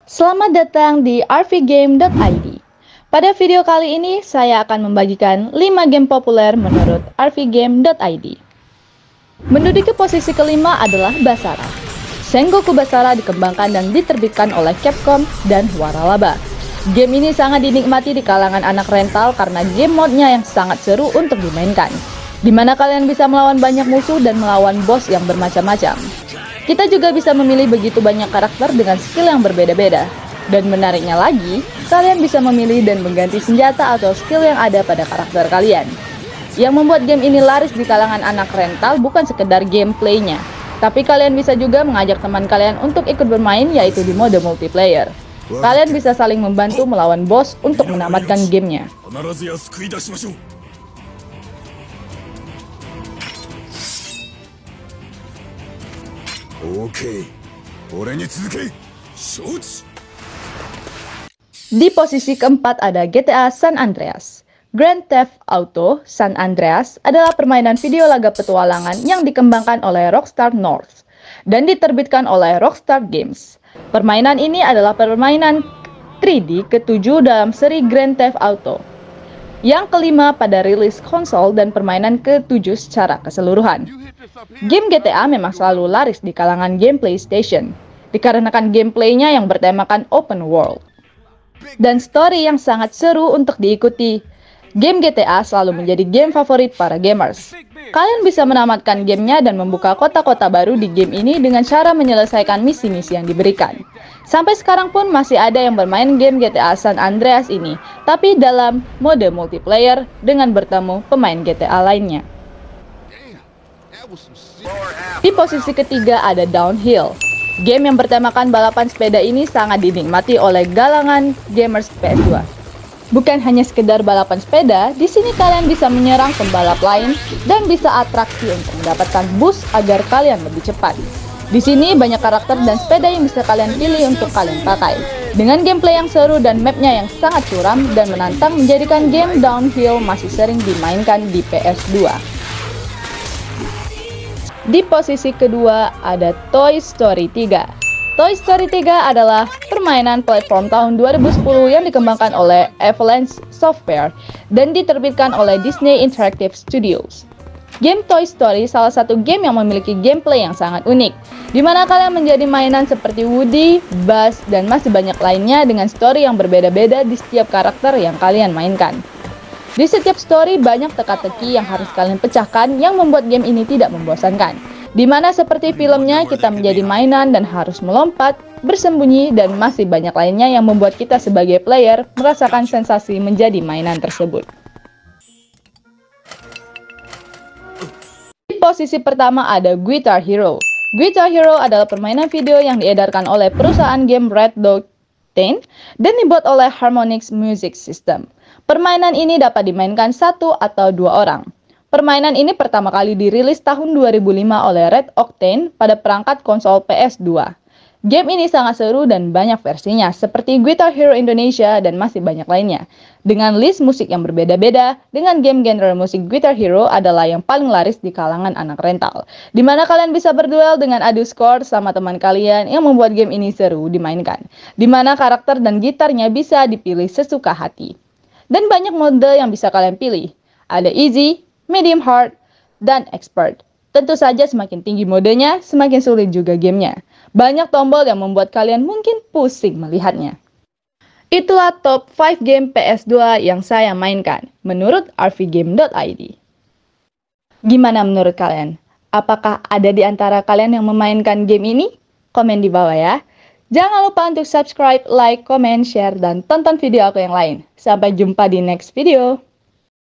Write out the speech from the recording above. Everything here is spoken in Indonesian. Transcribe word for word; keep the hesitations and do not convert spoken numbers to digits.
Selamat datang di r v game dot i d. Pada video kali ini, saya akan membagikan lima game populer menurut r v game dot i d. Menduduki posisi kelima adalah Basara. Sengoku Basara dikembangkan dan diterbitkan oleh Capcom dan Waralaba. Game ini sangat dinikmati di kalangan anak rental karena game modnya yang sangat seru untuk dimainkan, di mana kalian bisa melawan banyak musuh dan melawan boss yang bermacam-macam. Kita juga bisa memilih begitu banyak karakter dengan skill yang berbeda-beda. Dan menariknya lagi, kalian bisa memilih dan mengganti senjata atau skill yang ada pada karakter kalian. Yang membuat game ini laris di kalangan anak rental bukan sekedar gameplaynya, tapi kalian bisa juga mengajak teman kalian untuk ikut bermain, yaitu di mode multiplayer. Kalian bisa saling membantu melawan boss untuk menamatkan gamenya. Di posisi keempat ada G T A San Andreas. Grand Theft Auto San Andreas adalah permainan video laga petualangan yang dikembangkan oleh Rockstar North dan diterbitkan oleh Rockstar Games. Permainan ini adalah permainan tiga D ketujuh dalam seri Grand Theft Auto, yang kelima pada rilis konsol dan permainan ketujuh secara keseluruhan. Game G T A memang selalu laris di kalangan game PlayStation, dikarenakan gameplaynya yang bertemakan open world dan story yang sangat seru untuk diikuti. Game G T A selalu menjadi game favorit para gamers. Kalian bisa menamatkan gamenya dan membuka kota-kota baru di game ini dengan cara menyelesaikan misi-misi yang diberikan. Sampai sekarang pun masih ada yang bermain game G T A San Andreas ini, tapi dalam mode multiplayer dengan bertemu pemain G T A lainnya. Di posisi ketiga ada Downhill. Game yang bertemakan balapan sepeda ini sangat dinikmati oleh galangan gamers P S dua. Bukan hanya sekedar balapan sepeda, di sini kalian bisa menyerang pembalap lain dan bisa atraksi untuk mendapatkan boost agar kalian lebih cepat. Di sini banyak karakter dan sepeda yang bisa kalian pilih untuk kalian pakai. Dengan gameplay yang seru dan mapnya yang sangat curam dan menantang menjadikan game Downhill masih sering dimainkan di P S dua. Di posisi kedua ada Toy Story tiga. Toy Story tiga adalah permainan platform tahun dua ribu sepuluh yang dikembangkan oleh Avalanche Software dan diterbitkan oleh Disney Interactive Studios. Game Toy Story salah satu game yang memiliki gameplay yang sangat unik, di mana kalian menjadi mainan seperti Woody, Buzz, dan masih banyak lainnya dengan story yang berbeda-beda di setiap karakter yang kalian mainkan. Di setiap story banyak teka-teki yang harus kalian pecahkan yang membuat game ini tidak membosankan. Di mana seperti filmnya kita menjadi mainan dan harus melompat, bersembunyi, dan masih banyak lainnya yang membuat kita sebagai player merasakan sensasi menjadi mainan tersebut. Di posisi pertama ada Guitar Hero. Guitar Hero adalah permainan video yang diedarkan oleh perusahaan game Red Dot sepuluh dan dibuat oleh Harmonix Music System. Permainan ini dapat dimainkan satu atau dua orang. Permainan ini pertama kali dirilis tahun dua ribu lima oleh Red Octane pada perangkat konsol P S dua. Game ini sangat seru dan banyak versinya, seperti Guitar Hero Indonesia dan masih banyak lainnya. Dengan list musik yang berbeda-beda, dengan game genre musik Guitar Hero adalah yang paling laris di kalangan anak rental, di mana kalian bisa berduel dengan adu skor sama teman kalian yang membuat game ini seru dimainkan, di mana karakter dan gitarnya bisa dipilih sesuka hati. Dan banyak mode yang bisa kalian pilih. Ada easy, medium hard, dan expert. Tentu saja semakin tinggi modenya, semakin sulit juga gamenya. Banyak tombol yang membuat kalian mungkin pusing melihatnya. Itulah top lima game P S dua yang saya mainkan menurut r v game dot i d. Gimana menurut kalian? Apakah ada di antara kalian yang memainkan game ini? Komen di bawah ya. Jangan lupa untuk subscribe, like, comment, share, dan tonton video aku yang lain. Sampai jumpa di next video.